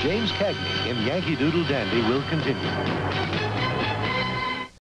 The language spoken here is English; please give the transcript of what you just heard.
James Cagney in Yankee Doodle Dandy will continue.